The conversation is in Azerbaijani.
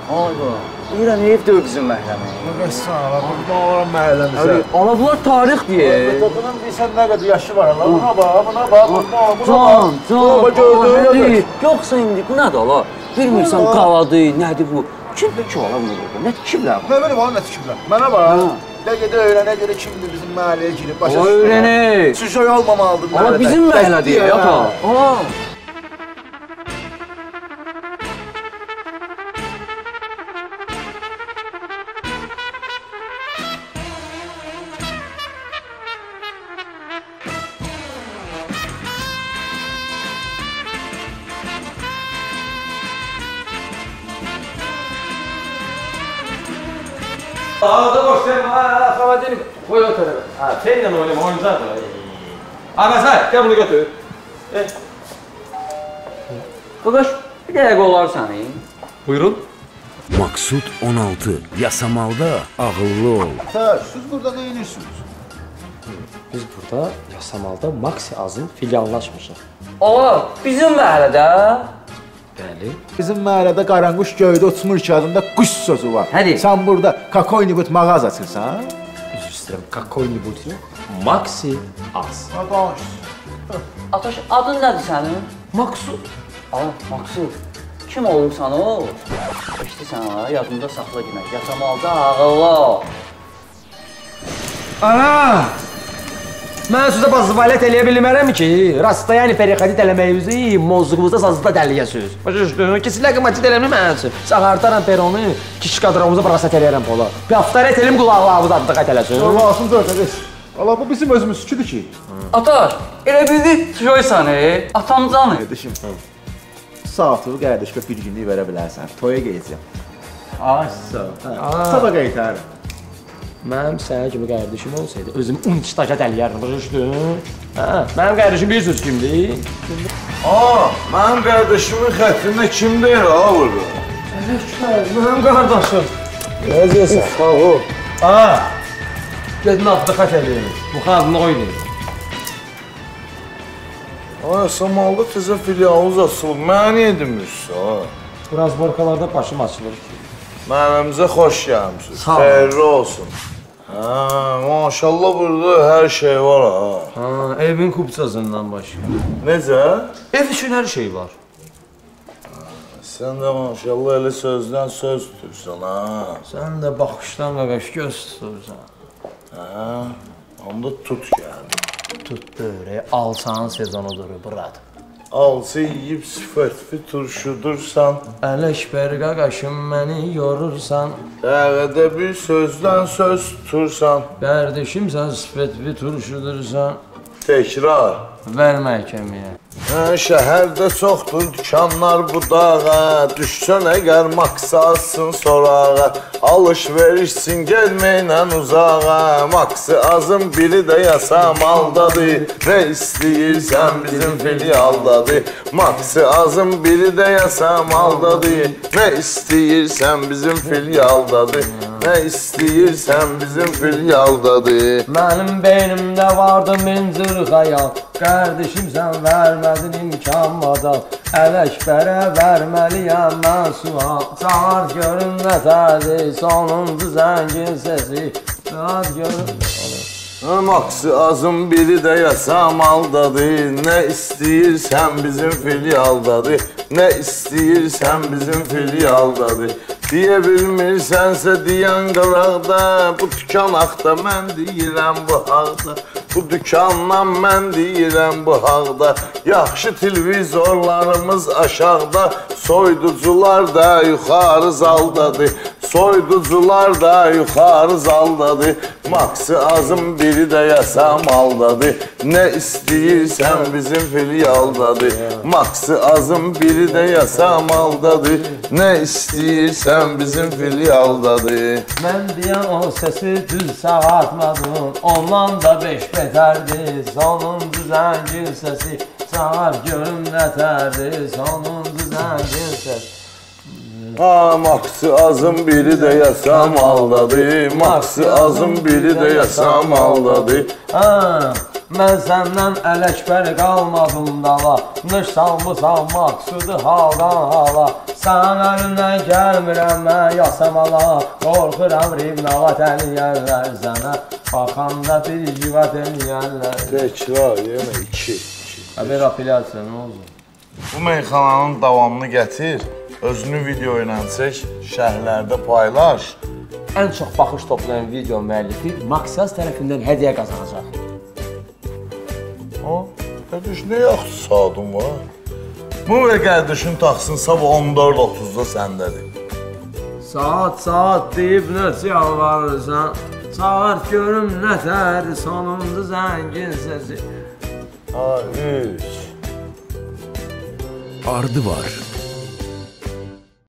Ayda. Deyirəm, evdir bizim məhləmi. Qəssən ala, buradan olaram məhəlləmizə. Ana, bunlar tarixdir. Topunun bilsən nə qədər yaşı var ala. Buna bax. Can. Yoxsa indi bu nədir ala? Bilmirsən qaladı, nədir bu? Kimdir ki ala bunu burada? Nə tikiblər bu? Nə bilim ala, nə tikiblər? Mənə bax. Nə gedə öyrənə görə kimdir bizim məhəlləyə girib. O öyrənək. Şüşoy olmamalıdır məhəllədə. Ala, bizim məhəllədir ya ta. Ala. Ağda boş sen, Xavadini koy o tarafa. Seninle oynayayım, oyuncak. Mesai, gel bunu götür. Qaqaş, bir dəqiqə olar səni. Buyurun. Maksud 16. Yasamalda ağıllı ol. Siz burada nə edirsiniz? Biz burada Yasamalda Maxi Azın filiallaşmışıq. Ala, bizim məhəllədə. Bəli. Bizim məhəllədə qaranquş göydə uçmur ki, adında quş sözü var. Hədi. Sən burada kakoynibut mağaz açırsan? Üzr istəyirəm, какой-нибудь Maxi Az. Qaqaş. Ataş, adın nədir sənin? Maksud. Ala, Maksud. Kim olursan o? İşte sən ala, yadında saxla demək. Yasamalda ağıllı. Ana! Mən sizə bazıvalət eləyə bilmərəm ki, rastlayani perixadit eləməyimizi mozluğumuzda sazda dəliyəsiniz. Başa düşdün? Kesinlikle qımaçı eləməm mən üçün. Sağartaram peronu, kişi kadromuza brasat eləyərəm pola. Bir haftar etelim qulaqlarımızı addıqat eləsin. Allah'ın dörtəqiz. Allah, bu bizim özümüz üçüdür ki. Ataş, elə bildi Tjoysan, atamcanı. Qardaşım, saatı qardaşqa bir günlük verə bilərsən. Toya geyəcəm. Ay, sağ ol. Sabah qaytarım. Mənim sənə kimi qardaşım olsaydı, özüm 12 staja dəliyərdim, başa düşdün? Mənim qardaşım bilirsiniz kimdir? Mənim qardaşımın xəttində kim deyir ha burada? Mənim qardaşım. Nə deyirsən? Sağ ol. Gedin addıqat eləyin. Bu xadını oynayın. Yasamalda təzə filialınız açılıb, mənə niyə demirsən? Biraz borkalarda başım açılır ki. Məhəlləmizə xoş gəlmişsiniz, Sağ ol. xeyirli olsun. Maşallah burada hər şey var ha. Evin kupçasından başqa. Necə? Ev üçün hər şey var. Sən də maşallah elə sözdən söz tutursan ha. Sən də baxışdan qaqaş göz tutursan. Onda tut gəldi. Tutdu öyrək, alsanın sezonudur, brat. Alsı yiyib sifətli turşudursan. Ələkbər qaqaşım məni yorursan. Dəqiqədə bir sözdən söz tutursan. Qardaşımsan sifətli turşudursan. Təkrar. Ver məhkəməyə. Şəhərdə çoxdur dükanlar budağa. Düşsən əgər maksasın sorağa. Alış-verişsin gelməklə uzağa. Maksi azın biri də yasamaldadır. Nə istəyirsən bizim filialdadır. Maksi azın biri də yasamaldadır. Nə istəyirsən bizim filialdadır. Nə istəyirsən bizim filialdadır. Mənim beynimdə vardı min cür xəyal. Qardaşımsan vermədin imkan madal. Ələkbərə verməliyəm mən sual. Çağır görün nətərdir sonuncu zəngin səsi. Çağır görün. Maksi azın biri də yasamaldadır. Nə istəyirsən bizim filialdadır. Nə istəyirsən bizim filialdadır. Deyə bilmirsənsə deyən qıraqda. Bu dükan haqda mən deyirəm bu haqda. Bu dükandan mən deyirəm bu haqda. Yaxşı televizorlarımız aşağıda. Soyducular da yuxarı zaldadır. Soyducular da yuxarı zaldadır. Maksi azın biri də yasamaldadır. Nə istəyirsən bizim filialdadır. Maksi azın biri də yasamaldadır. Nə istəyirsən bizim filialdadır. Mən deyən o səsi düz sağatmadım. Ondan da 5 betərdi. Sonuncu zəngin səsi. Çağır görün nətərdi. Sonuncu zəngin səsi. Maksi azın biri də yasamaldadır. Maksi azın biri də yasamaldadır. Mən səndən ələkbər qalmadım dala, nışsanmısan maqsudu haldan hala. Sənin əlindən gəlmirəm mən yasamala, qorxuram ribnavat eləyərlər sənə, baxanda dilcivat eləyərlər. Təkrar, yemə 2. Əbər apelyasiya, nə oldu? Bu meyxananın davamını gətir, özünü video ilə çək, şərhlərdə paylaş. Ən çox baxış toplayan video müəllifi Maksaz tərəfindən hədiyyə qazanacaq. Qardaş, nə yaxşı saatın var? Bu və qardaşın taxsın sabah 14:30-da səndədir. Saat deyib necə yalvarırsan, çağır görüm nətər sonuncu zəngin səsi. Ha, 3. Ardı var.